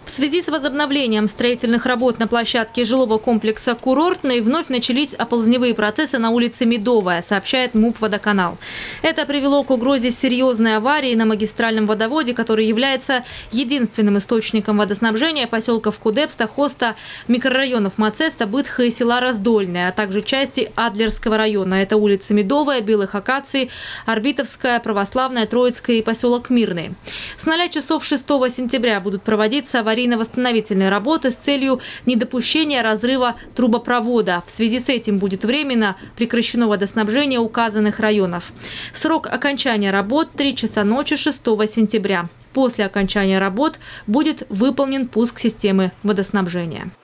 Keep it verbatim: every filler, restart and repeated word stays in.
В связи с возобновлением строительных работ на площадке жилого комплекса «Курортный» вновь начались оползневые процессы на улице Медовая, сообщает МУП «Водоканал». Это привело к угрозе серьезной аварии на магистральном водоводе, который является единственным источником водоснабжения поселков Кудепста, Хоста, микрорайонов Мацеста, Бытха и села Раздольное, а также части Адлерского района. Это улица Медовая, Белых Акаций, Орбитовская, Православная, Троицкая и поселок Мирный. С ноля часов шестого сентября будут проводиться аварийно-восстановительные работы с целью недопущения разрыва трубопровода. В связи с этим будет временно прекращено водоснабжение указанных районов. Срок окончания работ – три часа ночи шестого сентября. После окончания работ будет выполнен пуск системы водоснабжения.